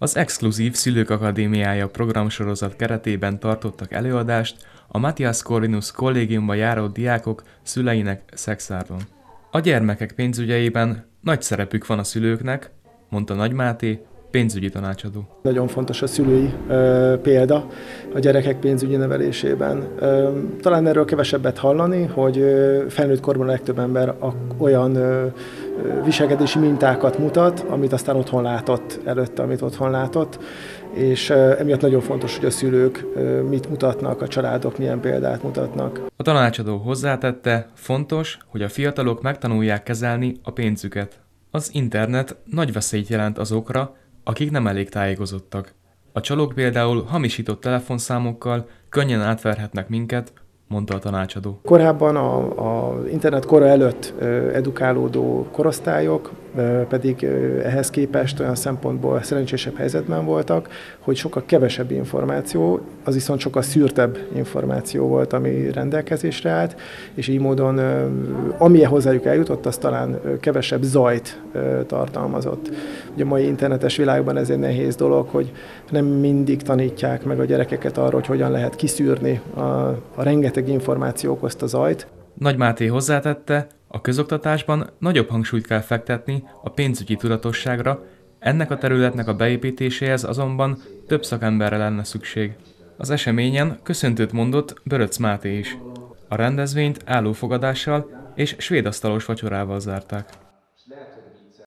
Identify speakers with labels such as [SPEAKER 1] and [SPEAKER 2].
[SPEAKER 1] Az Exkluzív Szülők Akadémiája programsorozat keretében tartottak előadást a Matthias Corvinus kollégiumba járó diákok szüleinek szexárdon. A gyermekek pénzügyeiben nagy szerepük van a szülőknek, mondta Nagy Máté, pénzügyi tanácsadó.
[SPEAKER 2] Nagyon fontos a szülői példa a gyerekek pénzügyi nevelésében. Talán erről kevesebbet hallani, hogy felnőtt korban a legtöbb ember olyan viselkedési mintákat mutat, amit aztán otthon látott előtte, amit otthon látott, és emiatt nagyon fontos, hogy a szülők mit mutatnak, a családok milyen példát mutatnak.
[SPEAKER 1] A tanácsadó hozzátette, fontos, hogy a fiatalok megtanulják kezelni a pénzüket. Az internet nagy veszélyt jelent azokra, akik nem elég tájékozottak. A csalók például hamisított telefonszámokkal könnyen átverhetnek minket, mondta a tanácsadó.
[SPEAKER 2] Korábban az internet kora előtt edukálódó korosztályok pedig ehhez képest olyan szempontból szerencsésebb helyzetben voltak, hogy sokkal kevesebb információ, az viszont sokkal szűrtebb információ volt, ami rendelkezésre állt, és így módon amilyen hozzájuk eljutott, az talán kevesebb zajt tartalmazott. Ugye a mai internetes világban ez egy nehéz dolog, hogy nem mindig tanítják meg a gyerekeket arra, hogy hogyan lehet kiszűrni a rengeteg információ okozta zajt.
[SPEAKER 1] Nagy Máté hozzátette, a közoktatásban nagyobb hangsúlyt kell fektetni a pénzügyi tudatosságra, ennek a területnek a beépítéséhez azonban több szakemberre lenne szükség. Az eseményen köszöntőt mondott Böröcz Máté is. A rendezvényt állófogadással és svédasztalos vacsorával zárták.